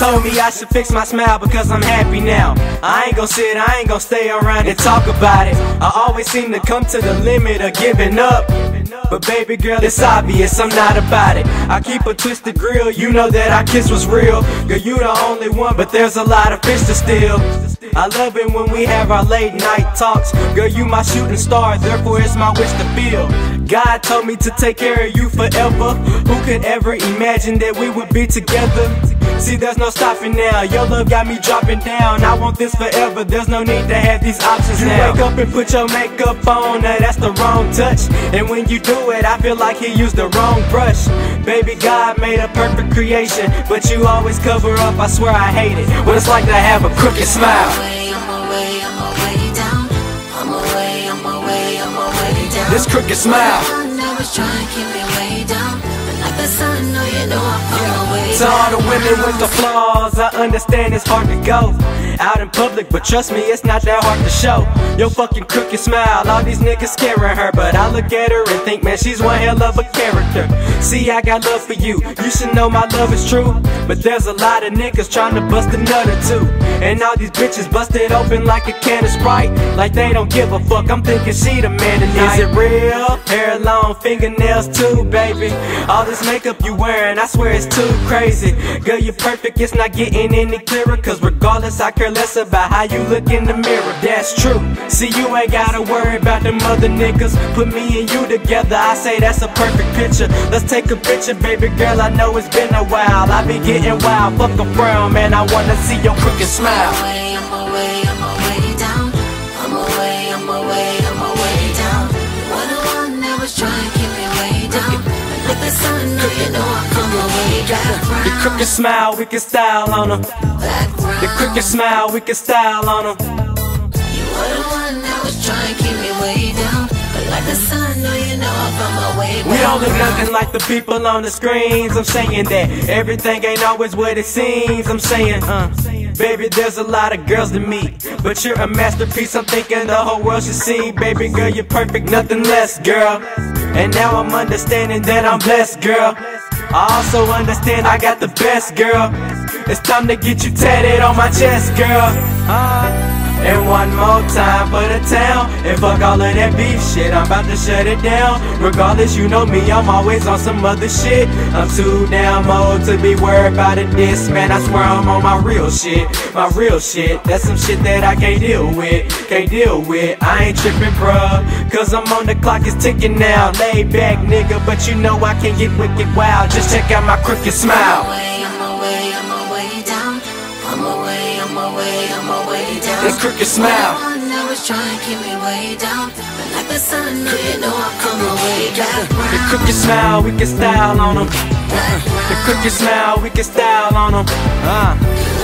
told me I should fix my smile because I'm happy now. I ain't gon' sit, I ain't gon' stay around and talk about it. I always seem to come to the limit of giving up, but baby girl, it's obvious I'm not about it. I keep a twisted grill, you know that our kiss was real. Girl, you the only one, but there's a lot of fish to steal. I love it when we have our late night talks. Girl, you my shooting star, therefore it's my wish to feel. God told me to take care of you forever. Who could ever imagine that we would be together? See, there's no stopping now. Your love got me dropping down. I want this forever. There's no need to have these options now. You wake up and put your makeup on, now that's the wrong touch. And when you do it, I feel like he used the wrong brush. Baby, God made a perfect creation, but you always cover up. I swear I hate it when it's like to have a crooked smile. This crooked smile. To all the women with the flaws, I understand it's hard to go out in public, but trust me, it's not that hard to show. Your fucking crooked smile, all these niggas scaring her, but I look at her and think, man, she's one hell of a character. See, I got love for you, you should know my love is true, but there's a lot of niggas trying to bust a nut or two, and all these bitches busted open like a can of Sprite, like they don't give a fuck. I'm thinking she the man tonight. Is it real? Hair long, fingernails too, baby. All this makeup you wearing, I swear it's too crazy. Girl, you're perfect, it's not getting any clearer, cause regardless, I care less about how you look in the mirror. That's true. See, you ain't gotta worry about them other niggas. Put me and you together, I say that's a perfect picture. Let's take a picture, baby girl, I know it's been a while. I be getting wild, fuck a frown, man, I wanna see your crooked smile. I'm away down. I'm away down. What the one that was trying to keep me way down. Look the sun, now you know I come away down. The crooked smile, we can style on them. The crooked smile, we can style on them. You were the one that was trying to keep me way down, but like the sun, now you know I come away down. We don't look nothing like the people on the screens. I'm saying that everything ain't always what it seems. I'm saying, baby, there's a lot of girls to meet, but you're a masterpiece. I'm thinking the whole world should see. Baby girl, you're perfect, nothing less, girl. And now I'm understanding that I'm blessed, girl. I also understand I got the best, girl. It's time to get you tatted on my chest, girl. And one more time for the town. And fuck all of that beef shit, I'm about to shut it down. Regardless, you know me, I'm always on some other shit. I'm too damn old to be worried about it this, man, I swear I'm on my real shit. My real shit, that's some shit that I can't deal with. Can't deal with, I ain't tripping, bruh, cause I'm on the clock, it's ticking now. Laid back nigga, but you know I can get wicked wild. Just check out my crooked smile. I'm away down. I'm away down. This crooked smile. One that was trying to keep me way down, but like the sun, now you know I come away down. The crooked smile, we can style on them. The crooked smile, we can style on them.